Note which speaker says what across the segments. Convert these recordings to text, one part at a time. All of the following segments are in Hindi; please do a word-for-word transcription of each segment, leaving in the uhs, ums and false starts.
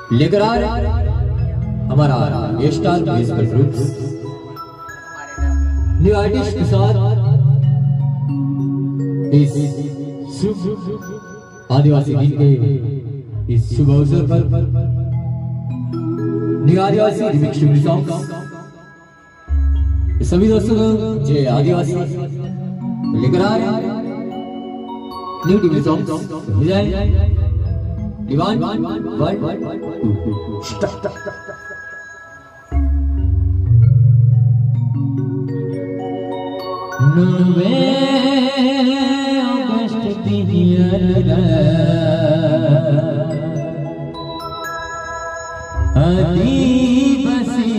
Speaker 1: लेकर आ रहे हमारा star musical groups new artist के साथ इस आदिवासी दिन के इस शुभ अवसर पर न्यू आदिवासी रिमिक्स टू सॉन्ग सभी दोस्तों को जय आदिवासी लेकर आ रहे new TV song Vijay Diwan one two नवे अगस्त दिनिया आदिवासी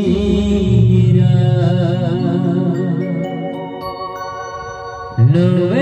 Speaker 1: कुदीरा नवे